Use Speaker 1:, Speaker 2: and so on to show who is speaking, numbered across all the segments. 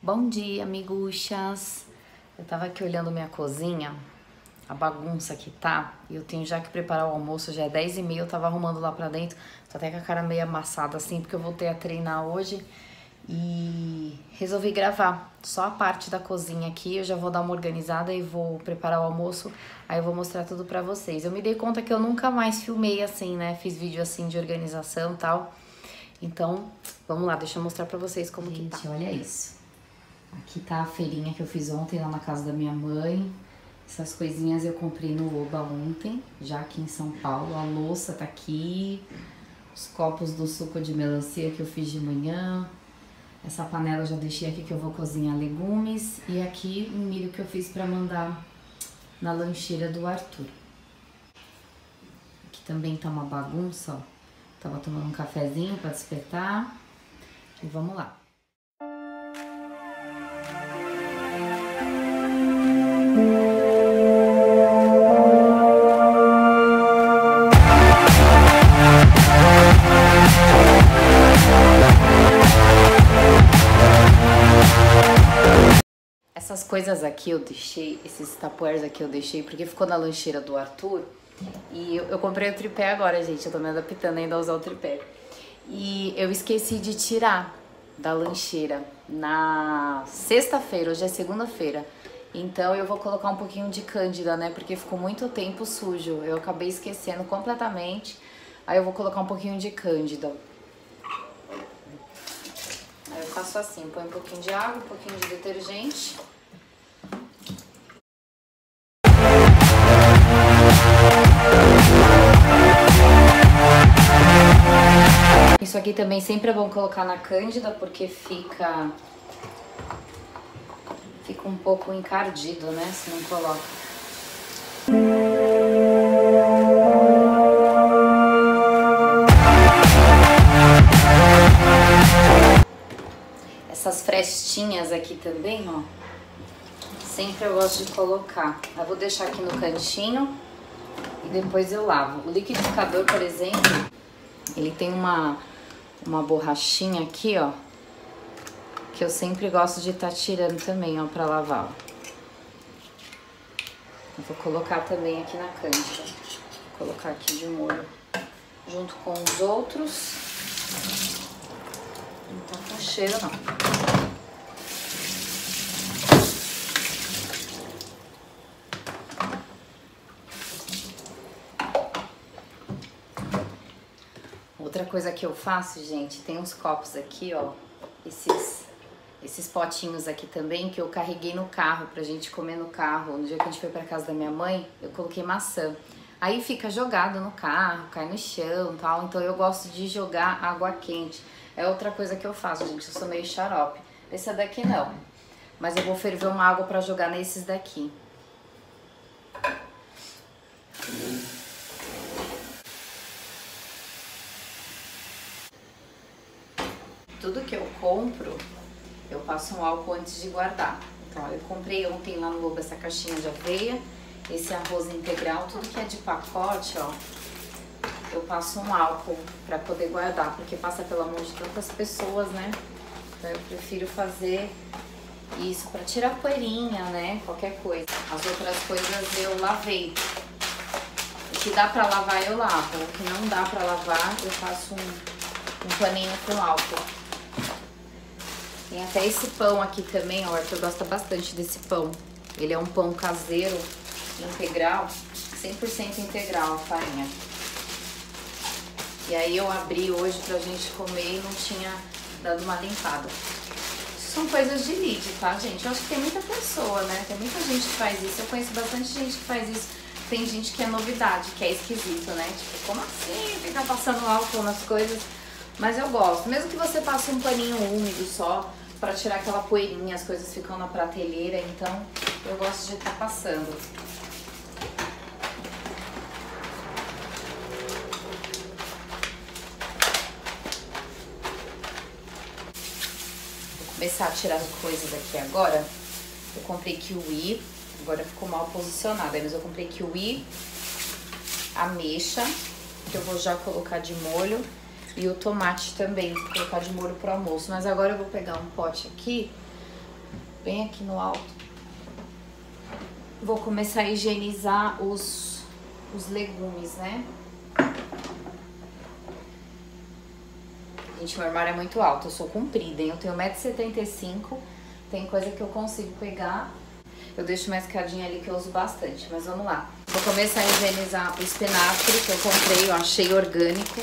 Speaker 1: Bom dia, amiguchas! Eu tava aqui olhando minha cozinha, a bagunça que tá, e eu tenho já que preparar o almoço, já é 10h30, eu tava arrumando lá pra dentro, tô até com a cara meio amassada assim, porque eu voltei a treinar hoje e resolvi gravar só a parte da cozinha aqui. Eu já vou dar uma organizada e vou preparar o almoço, aí eu vou mostrar tudo pra vocês. Eu me dei conta que eu nunca mais filmei assim, né, fiz vídeo assim de organização e tal, então vamos lá, deixa eu mostrar pra vocês como que tá. Gente, olha isso. Aqui tá a feirinha que eu fiz ontem lá na casa da minha mãe. Essas coisinhas eu comprei no Oba ontem, já aqui em São Paulo. A louça tá aqui, os copos do suco de melancia que eu fiz de manhã. Essa panela eu já deixei aqui que eu vou cozinhar legumes. E aqui o milho que eu fiz pra mandar na lancheira do Arthur. Aqui também tá uma bagunça, ó. Tava tomando um cafezinho pra despertar. E vamos lá. Essas coisas aqui eu deixei, esses tapuers aqui eu deixei porque ficou na lancheira do Arthur. E eu comprei o tripé agora, gente, eu tô me adaptando ainda a usar o tripé. E eu esqueci de tirar da lancheira na sexta-feira, hoje é segunda-feira. Então eu vou colocar um pouquinho de cândida, né, porque ficou muito tempo sujo. Eu acabei esquecendo completamente, aí eu vou colocar um pouquinho de cândida. Aí eu faço assim, põe um pouquinho de água, um pouquinho de detergente. Isso aqui também sempre é bom colocar na cândida, porque fica um pouco encardido, né, se não coloca. Essas frestinhas aqui também, ó, sempre eu gosto de colocar. Eu vou deixar aqui no cantinho e depois eu lavo. O liquidificador, por exemplo, ele tem uma borrachinha aqui, ó, que eu sempre gosto de estar tirando também, ó, pra lavar, ó. Eu vou colocar também aqui na cândida. Vou colocar aqui de molho junto com os outros. Não tá com cheiro, não. Outra coisa que eu faço, gente, tem uns copos aqui, ó, esses potinhos aqui também que eu carreguei no carro pra gente comer no carro. No dia que a gente foi pra casa da minha mãe, eu coloquei maçã. Aí fica jogado no carro, cai no chão e tal, então eu gosto de jogar água quente. É outra coisa que eu faço, gente, eu sou meio xarope. Esse daqui não, mas eu vou ferver uma água pra jogar nesses daqui. Tudo que eu compro, eu passo um álcool antes de guardar. Então, ó, eu comprei ontem lá no Lobo essa caixinha de aveia, esse arroz integral, tudo que é de pacote, ó, eu passo um álcool pra poder guardar, porque passa pela mão de tantas pessoas, né? Então eu prefiro fazer isso pra tirar poeirinha, né? Qualquer coisa. As outras coisas eu lavei. O que dá pra lavar eu lavo, o que não dá pra lavar eu faço um paninho com álcool. Tem até esse pão aqui também, ó, o Arthur gosta bastante desse pão. Ele é um pão caseiro, integral, 100% integral a farinha. E aí eu abri hoje pra gente comer e não tinha dado uma limpada. Isso são coisas de lead, tá, gente? Eu acho que tem muita pessoa, né? Tem muita gente que faz isso. Eu conheço bastante gente que faz isso. Tem gente que é novidade, que é esquisito, né? Tipo, como assim? Ficar passando álcool nas coisas. Mas eu gosto. Mesmo que você passe um paninho úmido só, pra tirar aquela poeirinha, as coisas ficam na prateleira. Então, eu gosto de estar passando. Vou começar a tirar as coisas aqui agora. Eu comprei kiwi. Agora ficou mal posicionada, mas eu comprei kiwi, ameixa, que eu vou já colocar de molho, e o tomate também, vou colocar de molho pro almoço. Mas agora eu vou pegar um pote aqui bem aqui no alto. Vou começar a higienizar os legumes, né? Gente, meu armário é muito alto, eu sou comprida, hein? Eu tenho 1,75 m, tem coisa que eu consigo pegar. Eu deixo uma escadinha ali que eu uso bastante, mas vamos lá. Vou começar a higienizar o espinafre que eu comprei, eu achei orgânico.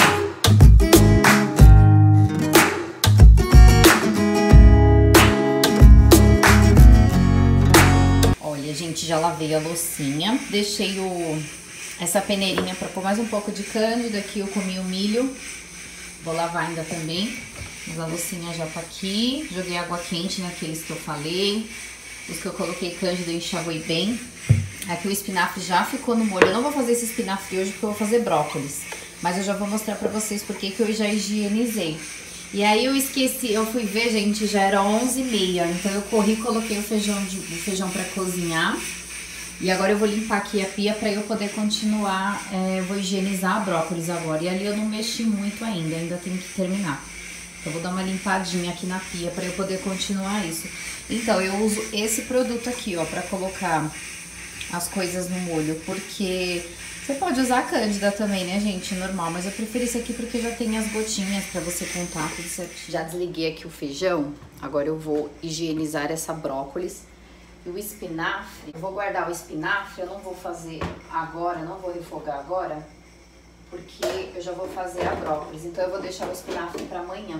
Speaker 1: Olha, gente, já lavei a loucinha, deixei essa peneirinha para pôr mais um pouco de cândida. Aqui eu comi o milho. Vou lavar ainda também, mas a loucinha já tá aqui. Joguei água quente naqueles que eu falei. Os que eu coloquei cândida eu enxaguei bem. Aqui o espinafre já ficou no molho. Eu não vou fazer esse espinafre hoje porque eu vou fazer brócolis. Mas eu já vou mostrar pra vocês porque que eu já higienizei. E aí eu esqueci, eu fui ver, gente, já era 11h30. Então eu corri e coloquei o feijão pra cozinhar. E agora eu vou limpar aqui a pia pra eu poder continuar, vou higienizar a brócolis agora. E ali eu não mexi muito ainda tenho que terminar. Então eu vou dar uma limpadinha aqui na pia pra eu poder continuar isso. Então eu uso esse produto aqui, ó, pra colocar as coisas no molho. Porque você pode usar a cândida também, né, gente, normal. Mas eu prefiro esse aqui porque já tem as gotinhas pra você contar tudo certinho. Já desliguei aqui o feijão, agora eu vou higienizar essa brócolis. E o espinafre, eu vou guardar o espinafre, eu não vou fazer agora, não vou refogar agora, porque eu já vou fazer a brócolis. Então eu vou deixar o espinafre para amanhã.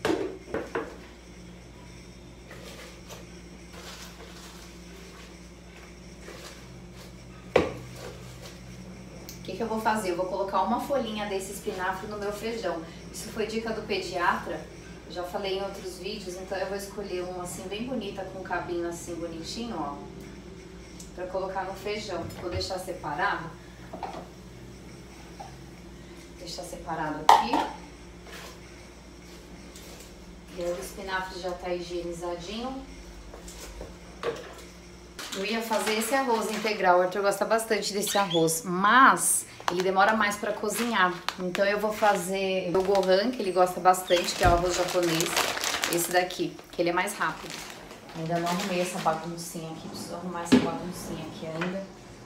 Speaker 1: O que eu vou fazer? Eu vou colocar uma folhinha desse espinafre no meu feijão. Isso foi dica do pediatra. Já falei em outros vídeos, então eu vou escolher uma assim bem bonita, com um cabinho assim bonitinho, ó, pra colocar no feijão. Vou deixar separado. Deixar separado aqui. E aí o espinafre já tá higienizadinho. Eu ia fazer esse arroz integral, o Arthur gosta bastante desse arroz, mas ele demora mais pra cozinhar. Então eu vou fazer o gohan, que ele gosta bastante, que é o arroz japonês. Esse daqui, que ele é mais rápido. Ainda não arrumei essa baguncinha aqui, preciso arrumar essa baguncinha aqui ainda.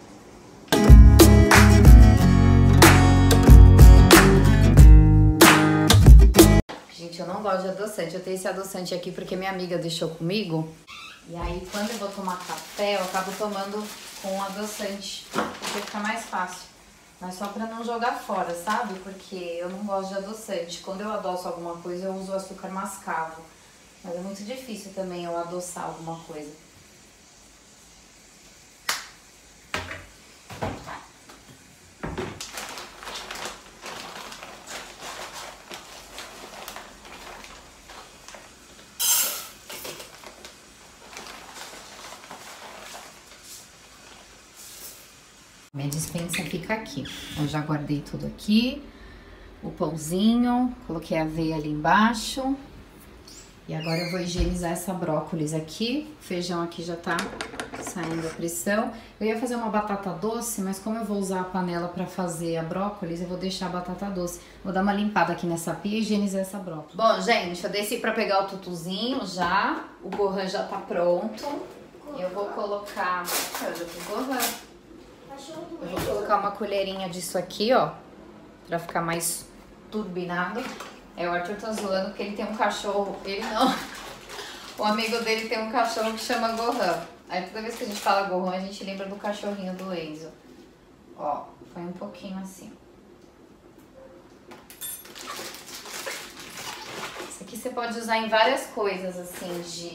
Speaker 1: Gente, eu não gosto de adoçante. Eu tenho esse adoçante aqui porque minha amiga deixou comigo. E aí, quando eu vou tomar café, eu acabo tomando com adoçante, porque fica mais fácil. Mas só pra não jogar fora, sabe? Porque eu não gosto de adoçante. Quando eu adoço alguma coisa, eu uso açúcar mascavo. Mas é muito difícil também eu adoçar alguma coisa. Minha despensa fica aqui. Eu já guardei tudo aqui. O pãozinho, coloquei a aveia ali embaixo. E agora eu vou higienizar essa brócolis aqui. O feijão aqui já tá saindo a pressão. Eu ia fazer uma batata doce, mas como eu vou usar a panela pra fazer a brócolis, eu vou deixar a batata doce. Vou dar uma limpada aqui nessa pia e higienizar essa brócolis. Bom, gente, eu desci pra pegar o tutuzinho já. O gohan já tá pronto. Eu vou colocar... Eu já fiz gohan. Eu vou colocar uma colherinha disso aqui, ó, pra ficar mais turbinado. O Arthur tá zoando porque ele tem um cachorro, ele não. O amigo dele tem um cachorro que chama Gohan. Aí toda vez que a gente fala Gohan, a gente lembra do cachorrinho do Enzo. Ó, foi um pouquinho assim. Isso aqui você pode usar em várias coisas, assim, de...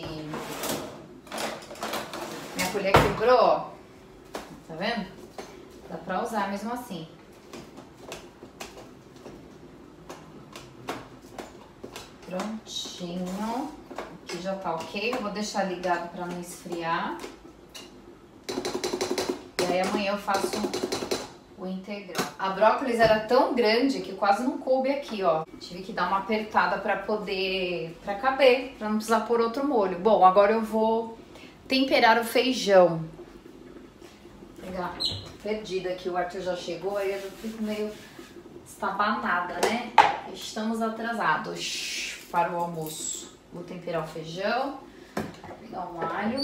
Speaker 1: Minha colher quebrou, ó. Tá vendo? Dá pra usar mesmo assim. Prontinho. Aqui já tá ok. Eu vou deixar ligado pra não esfriar. E aí amanhã eu faço o integral. A brócolis era tão grande que quase não coube aqui, ó. Tive que dar uma apertada pra poder... pra caber, pra não precisar pôr outro molho. Bom, agora eu vou temperar o feijão. Vou pegar... Perdida aqui, o Arthur já chegou, aí eu já fico meio estabanada, né? Estamos atrasados para o almoço. Vou temperar o feijão, pegar um alho.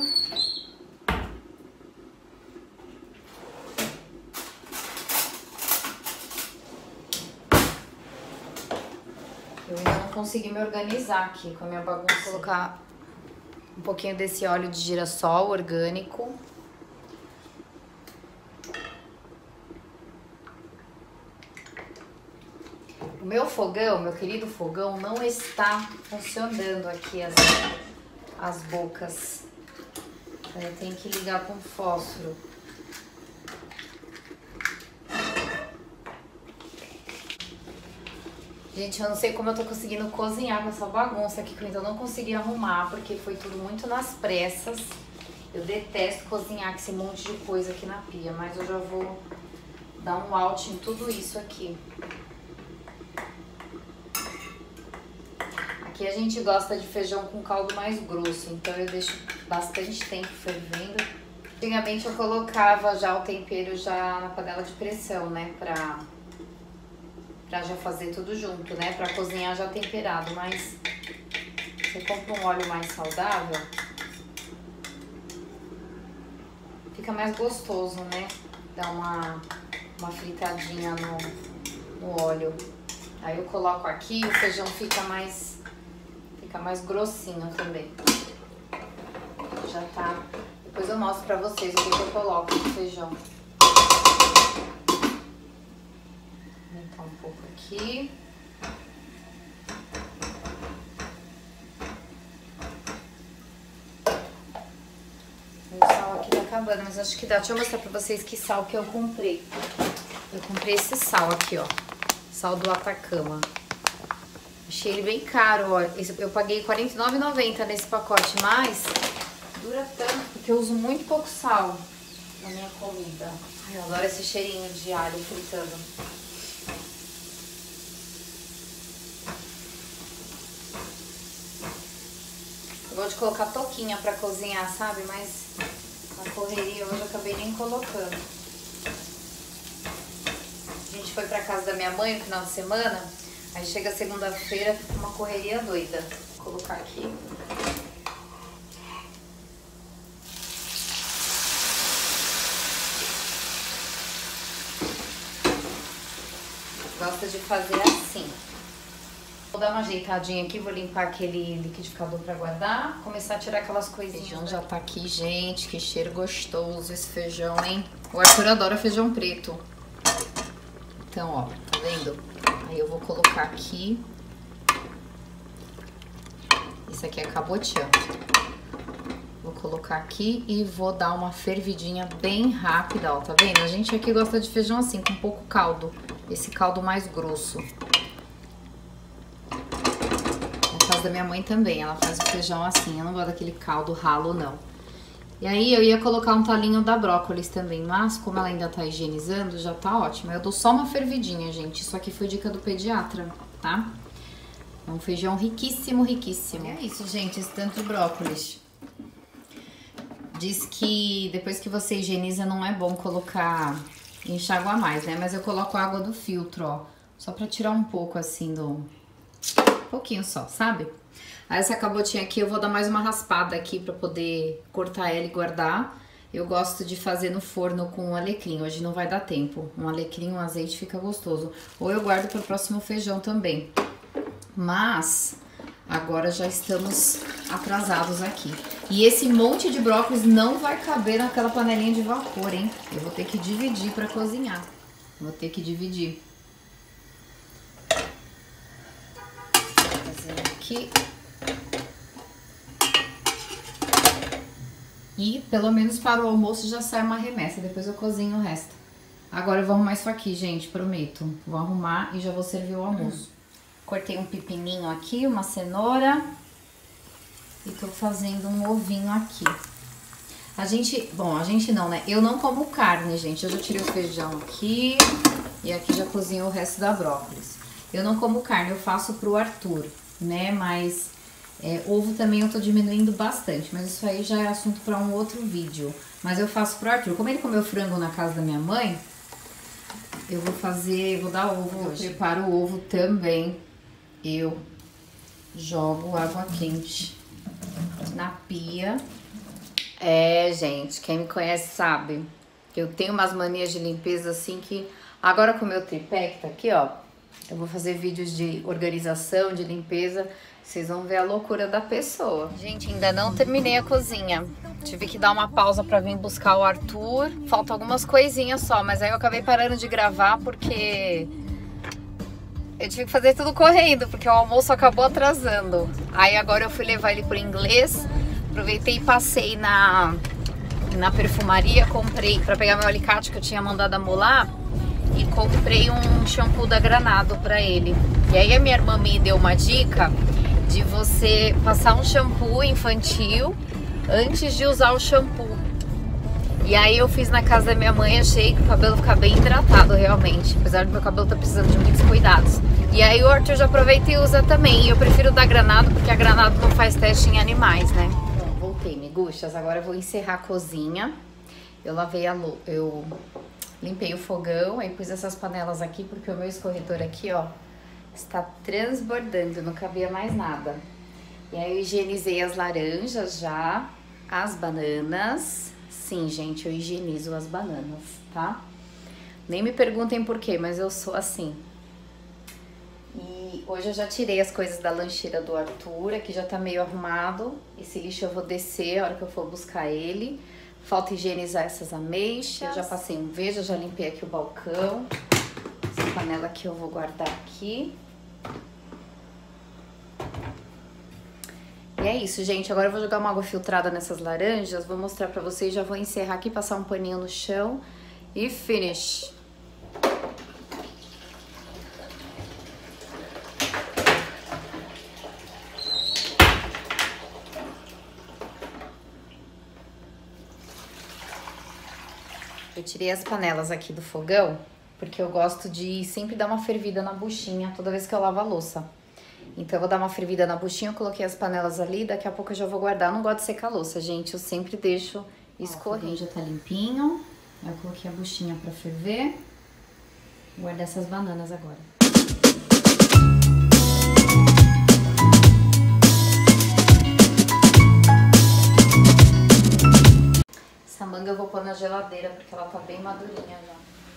Speaker 1: Eu ainda não consegui me organizar aqui com a minha bagunça. Vou colocar um pouquinho desse óleo de girassol orgânico. O meu fogão, meu querido fogão, não está funcionando aqui as bocas. Eu tenho que ligar com fósforo. Gente, eu não sei como eu tô conseguindo cozinhar com essa bagunça aqui, que eu ainda não consegui arrumar, porque foi tudo muito nas pressas. Eu detesto cozinhar com esse monte de coisa aqui na pia, mas eu já vou dar um out em tudo isso aqui. Aqui a gente gosta de feijão com caldo mais grosso, então eu deixo bastante tempo fervendo. Antigamente eu colocava já o tempero já na panela de pressão, né, pra já fazer tudo junto, né, pra cozinhar já temperado, mas você compra um óleo mais saudável, fica mais gostoso, né, dá uma fritadinha no óleo. Aí eu coloco aqui, o feijão fica mais grossinho também. Já tá. Depois eu mostro pra vocês o que eu coloco no feijão. Vou aumentar um pouco aqui. O sal aqui tá acabando, mas acho que dá. Deixa eu mostrar pra vocês que sal que eu comprei. Eu comprei esse sal aqui, ó. Sal do Atacama. Achei ele bem caro, ó. Eu paguei R$ 49,90 nesse pacote, mas dura tanto, porque eu uso muito pouco sal na minha comida. Ai, eu adoro esse cheirinho de alho fritando. Eu gosto de colocar touquinha pra cozinhar, sabe? Mas na correria hoje eu acabei nem colocando. A gente foi pra casa da minha mãe no final de semana. Aí chega segunda-feira, fica uma correria doida. Vou colocar aqui. Gosto de fazer assim. Vou dar uma ajeitadinha aqui, vou limpar aquele liquidificador pra guardar. Começar a tirar aquelas coisinhas. O feijão já tá aqui, gente. Que cheiro gostoso esse feijão, hein? O Arthur adora feijão preto. Então, ó, tá vendo? Aí eu vou colocar aqui. Isso aqui é cabotiã. Vou colocar aqui e vou dar uma fervidinha bem rápida, ó, tá vendo? A gente aqui gosta de feijão assim, com pouco caldo. Esse caldo mais grosso. Na casa da minha mãe também, ela faz o feijão assim. Eu não gosto daquele caldo ralo, não. E aí eu ia colocar um talinho da brócolis também, mas como ela ainda tá higienizando, já tá ótimo. Eu dou só uma fervidinha, gente. Isso aqui foi dica do pediatra, tá? É um feijão riquíssimo, riquíssimo. É isso, gente, esse tanto de brócolis. Diz que depois que você higieniza não é bom colocar, enxaguar mais, né? Mas eu coloco água do filtro, ó. Só pra tirar um pouco assim do... Um pouquinho só, sabe? Aí essa cabotinha aqui eu vou dar mais uma raspada aqui pra poder cortar ela e guardar. Eu gosto de fazer no forno com alecrim, hoje não vai dar tempo. Um alecrim, um azeite fica gostoso. Ou eu guardo pro próximo feijão também. Mas agora já estamos atrasados aqui. E esse monte de brócolis não vai caber naquela panelinha de vapor, hein? Eu vou ter que dividir pra cozinhar. Vou ter que dividir. Vou fazer aqui. E pelo menos para o almoço já sai uma remessa, depois eu cozinho o resto. Agora eu vou arrumar isso aqui, gente, prometo. Vou arrumar e já vou servir o almoço. Cortei um pepininho aqui, uma cenoura. E tô fazendo um ovinho aqui. A gente não, né? Eu não como carne, gente. Eu já tirei o feijão aqui. E aqui já cozinhou o resto da brócolis. Eu não como carne, eu faço pro Arthur, né? Mas... ovo também eu tô diminuindo bastante, mas isso aí já é assunto para um outro vídeo. Mas eu faço pro Arthur. Como ele comeu frango na casa da minha mãe, eu vou dar ovo hoje. Eu preparo o ovo também. Eu jogo água quente na pia. É, gente, quem me conhece sabe que eu tenho umas manias de limpeza assim que... Agora com o meu tripé que tá aqui, ó, eu vou fazer vídeos de organização, de limpeza, vocês vão ver a loucura da pessoa. Gente, ainda não terminei a cozinha. Tive que dar uma pausa pra vir buscar o Arthur. Faltam algumas coisinhas só, mas aí eu acabei parando de gravar porque... eu tive que fazer tudo correndo, porque o almoço acabou atrasando. Aí agora eu fui levar ele pro inglês. Aproveitei e passei na perfumaria, comprei pra pegar meu alicate que eu tinha mandado amolar e comprei um shampoo da Granado pra ele. E aí a minha irmã me deu uma dica de você passar um shampoo infantil antes de usar o shampoo. E aí eu fiz na casa da minha mãe, achei que o cabelo fica bem hidratado realmente, apesar do meu cabelo tá precisando de muitos cuidados. E aí o Arthur já aproveita e usa também. E eu prefiro o da Granado porque a Granado não faz teste em animais, né? Voltei, miguxas. Agora eu vou encerrar a cozinha. Eu lavei eu limpei o fogão, aí pus essas panelas aqui porque o meu escorredor aqui, ó, está transbordando, não cabia mais nada. E aí eu higienizei as laranjas já, as bananas. Sim, gente, eu higienizo as bananas, tá? Nem me perguntem por quê, mas eu sou assim. E hoje eu já tirei as coisas da lancheira do Arthur, aqui já tá meio arrumado. Esse lixo eu vou descer a hora que eu for buscar ele. Falta higienizar essas ameixas. Eu já passei um veja, já limpei aqui o balcão. Essa panela aqui eu vou guardar aqui. E é isso, gente. Agora eu vou jogar uma água filtrada nessas laranjas. Vou mostrar pra vocês. Já vou encerrar aqui, passar um paninho no chão. E finish. Eu tirei as panelas aqui do fogão, porque eu gosto de sempre dar uma fervida na buchinha toda vez que eu lavo a louça. Então eu vou dar uma fervida na buchinha, eu coloquei as panelas ali, daqui a pouco eu já vou guardar. Eu não gosto de secar a louça, gente, eu sempre deixo escorrer. Ó, já tá limpinho, eu coloquei a buchinha pra ferver. Vou guardar essas bananas agora. Essa manga eu vou pôr na geladeira porque ela tá bem madurinha já.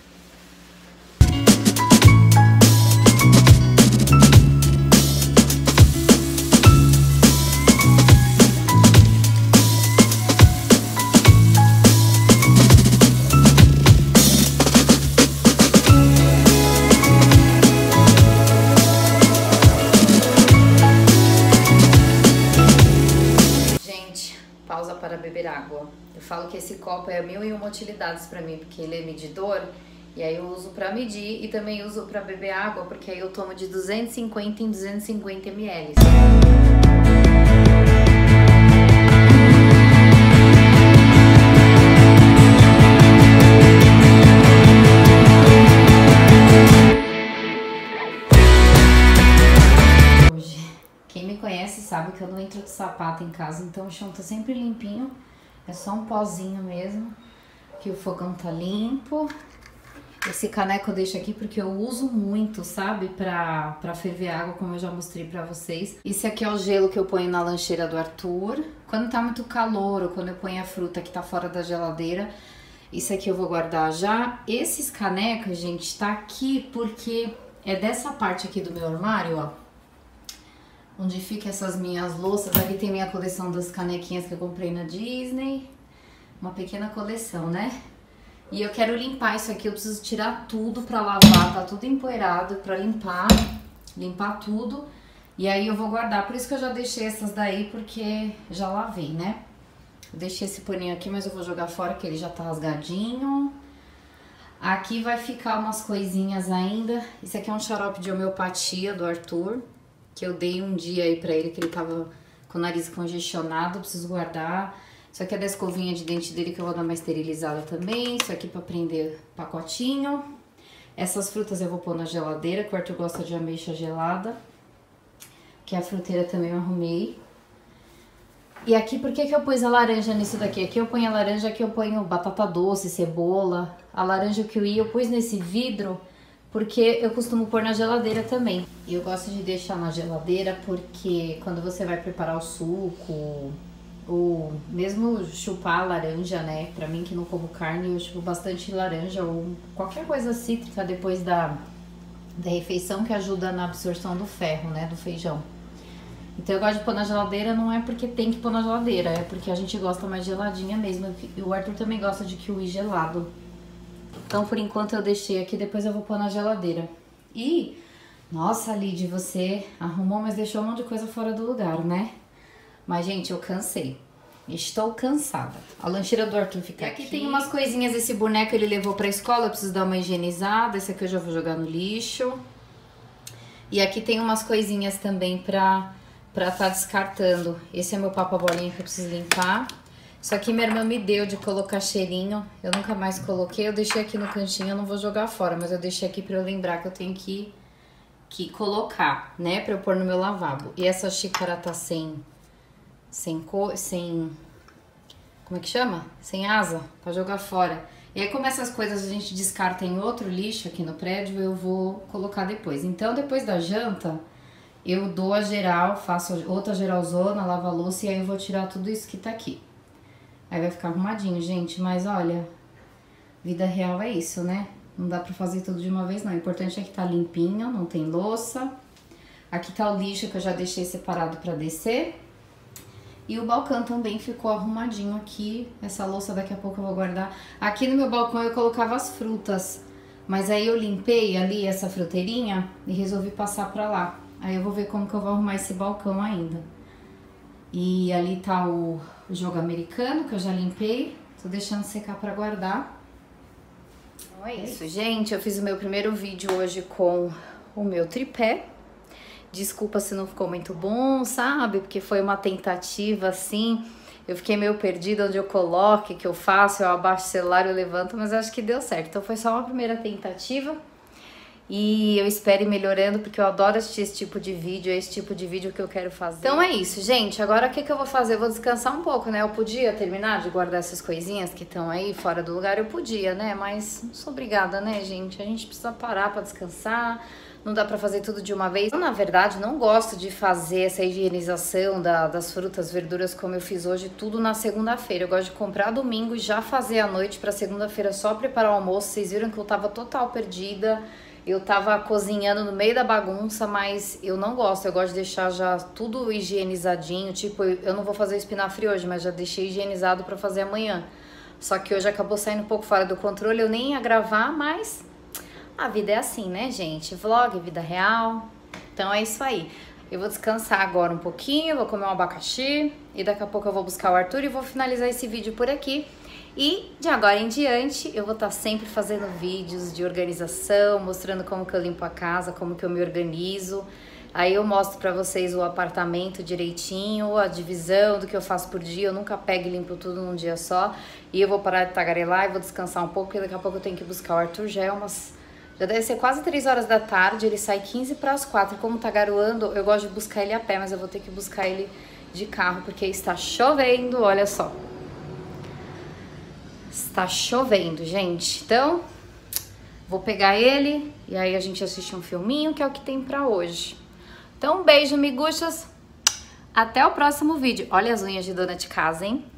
Speaker 1: Pausa para beber água. Eu falo que esse copo é 1001 utilidades para mim, porque ele é medidor, e aí eu uso para medir e também uso para beber água, porque aí eu tomo de 250 em 250 ml. Quem me conhece sabe que eu não entro de sapato em casa, então o chão tá sempre limpinho. É só um pozinho mesmo, que o fogão tá limpo. Esse caneco eu deixo aqui porque eu uso muito, sabe? Pra ferver água, como eu já mostrei pra vocês. Esse aqui é o gelo que eu ponho na lancheira do Arthur. Quando tá muito calor ou quando eu ponho a fruta que tá fora da geladeira, isso aqui eu vou guardar já. Esses canecos, gente, tá aqui porque é dessa parte aqui do meu armário, ó, onde fica essas minhas louças. Aqui tem minha coleção das canequinhas que eu comprei na Disney. Uma pequena coleção, né? E eu quero limpar isso aqui, eu preciso tirar tudo pra lavar, tá tudo empoeirado pra limpar tudo. E aí eu vou guardar, por isso que eu já deixei essas daí, porque já lavei, né? Eu deixei esse paninho aqui, mas eu vou jogar fora, que ele já tá rasgadinho. Aqui vai ficar umas coisinhas ainda. Esse aqui é um xarope de homeopatia do Arthur, que eu dei um dia aí pra ele, que ele tava com o nariz congestionado, preciso guardar. Isso aqui é da escovinha de dente dele, que eu vou dar uma esterilizada também. Isso aqui pra prender pacotinho. Essas frutas eu vou pôr na geladeira, que o Arthur gosta de ameixa gelada. Que a fruteira também eu arrumei. E aqui, por que eu pus a laranja nisso daqui? Aqui eu ponho a laranja, aqui eu ponho batata doce, cebola. A laranja kiwi eu pus nesse vidro, porque eu costumo pôr na geladeira também. E eu gosto de deixar na geladeira porque quando você vai preparar o suco ou mesmo chupar laranja, né? Pra mim que não como carne, eu chupo bastante laranja ou qualquer coisa cítrica depois da refeição que ajuda na absorção do ferro, né? Do feijão. Então eu gosto de pôr na geladeira, não é porque tem que pôr na geladeira, é porque a gente gosta mais geladinha mesmo. E o Arthur também gosta de kiwi gelado. Então por enquanto eu deixei aqui, depois eu vou pôr na geladeira. E, nossa, Lid, você arrumou, mas deixou um monte de coisa fora do lugar, né? Mas, gente, eu cansei. Estou cansada. A lancheira do Arthur fica aqui. Tem umas coisinhas, esse boneco ele levou pra escola, eu preciso dar uma higienizada. Esse aqui eu já vou jogar no lixo. E aqui tem umas coisinhas também pra tá descartando. Esse é meu papa-bolinha que eu preciso limpar. Isso aqui minha irmã me deu de colocar cheirinho. Eu nunca mais coloquei, eu deixei aqui no cantinho, eu não vou jogar fora. Mas eu deixei aqui pra eu lembrar que eu tenho que colocar, né? Pra eu pôr no meu lavabo. E essa xícara tá sem como é que chama? Sem asa, pra jogar fora. E aí, como essas coisas a gente descarta em outro lixo aqui no prédio, eu vou colocar depois. Então, depois da janta, eu dou a geral, faço outra geralzona, lavo a louça e aí eu vou tirar tudo isso que tá aqui. Aí vai ficar arrumadinho, gente, mas olha, vida real é isso, né? Não dá pra fazer tudo de uma vez, não. O importante é que tá limpinho, não tem louça. Aqui tá o lixo que eu já deixei separado pra descer. E o balcão também ficou arrumadinho aqui. Essa louça daqui a pouco eu vou guardar. Aqui no meu balcão eu colocava as frutas. Mas aí eu limpei ali essa fruteirinha e resolvi passar pra lá. Aí eu vou ver como que eu vou arrumar esse balcão ainda. E ali tá o jogo americano que eu já limpei. Tô deixando secar pra guardar. Então é isso, gente. Eu fiz o meu primeiro vídeo hoje com o meu tripé. Desculpa se não ficou muito bom, sabe? Porque foi uma tentativa assim. Eu fiquei meio perdida onde eu coloco, o que eu faço, eu abaixo o celular, eu levanto, mas acho que deu certo. Então foi só uma primeira tentativa. E eu espero ir melhorando, porque eu adoro assistir esse tipo de vídeo, é esse tipo de vídeo que eu quero fazer. Então é isso, gente. Agora o que eu vou fazer? Eu vou descansar um pouco, né? Eu podia terminar de guardar essas coisinhas que estão aí fora do lugar, eu podia, né? Mas não sou obrigada, né, gente? A gente precisa parar pra descansar. Não dá pra fazer tudo de uma vez. Eu, na verdade, não gosto de fazer essa higienização das frutas, verduras, como eu fiz hoje, tudo na segunda-feira. Eu gosto de comprar domingo e já fazer à noite pra segunda-feira só preparar o almoço. Vocês viram que eu tava total perdida. Eu tava cozinhando no meio da bagunça, mas eu não gosto. Eu gosto de deixar já tudo higienizadinho. Tipo, eu não vou fazer espinafre hoje, mas já deixei higienizado pra fazer amanhã. Só que hoje acabou saindo um pouco fora do controle. Eu nem ia gravar, mas... a vida é assim, né, gente? Vlog, vida real. Então é isso aí. Eu vou descansar agora um pouquinho, vou comer um abacaxi e daqui a pouco eu vou buscar o Arthur e vou finalizar esse vídeo por aqui. E de agora em diante eu vou estar sempre fazendo vídeos de organização, mostrando como que eu limpo a casa, como que eu me organizo. Aí eu mostro pra vocês o apartamento direitinho, a divisão do que eu faço por dia. Eu nunca pego e limpo tudo num dia só. E eu vou parar de tagarelar e vou descansar um pouco, porque daqui a pouco eu tenho que buscar o Arthur. Já deve ser quase 3 horas da tarde, ele sai 15 para as 4. Como tá garoando, eu gosto de buscar ele a pé, mas eu vou ter que buscar ele de carro, porque está chovendo, olha só. Está chovendo, gente. Então, vou pegar ele e aí a gente assiste um filminho, que é o que tem pra hoje. Então, um beijo, miguxas. Até o próximo vídeo. Olha as unhas de dona de casa, hein?